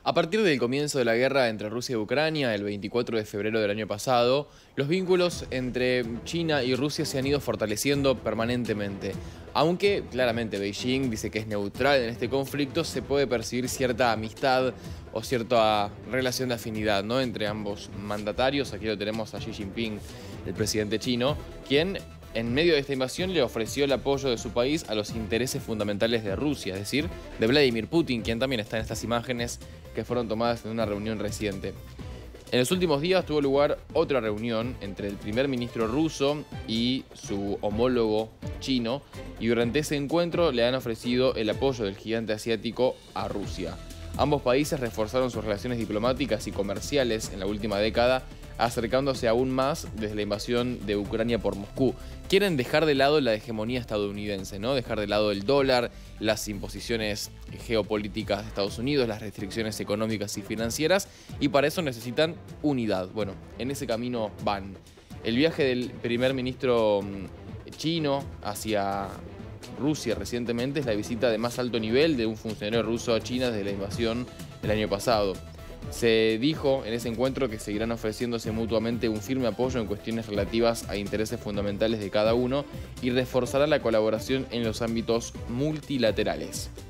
A partir del comienzo de la guerra entre Rusia y Ucrania, el 24 de febrero del año pasado, los vínculos entre China y Rusia se han ido fortaleciendo permanentemente. Aunque claramente Beijing dice que es neutral en este conflicto, se puede percibir cierta amistad o cierta relación de afinidad, ¿no?, entre ambos mandatarios. Aquí lo tenemos a Xi Jinping, el presidente chino, quien en medio de esta invasión le ofreció el apoyo de su país a los intereses fundamentales de Rusia, es decir, de Vladimir Putin, quien también está en estas imágenes que fueron tomadas en una reunión reciente. En los últimos días tuvo lugar otra reunión entre el primer ministro ruso y su homólogo chino, y durante ese encuentro le han ofrecido el apoyo del gigante asiático a Rusia. Ambos países reforzaron sus relaciones diplomáticas y comerciales en la última década, acercándose aún más desde la invasión de Ucrania por Moscú. Quieren dejar de lado la hegemonía estadounidense, ¿no? Dejar de lado el dólar, las imposiciones geopolíticas de Estados Unidos, las restricciones económicas y financieras, y para eso necesitan unidad. Bueno, en ese camino van. El viaje del primer ministro chino hacia Rusia recientemente es la visita de más alto nivel de un funcionario ruso a China desde la invasión del año pasado. Se dijo en ese encuentro que seguirán ofreciéndose mutuamente un firme apoyo en cuestiones relativas a intereses fundamentales de cada uno y reforzarán la colaboración en los ámbitos multilaterales.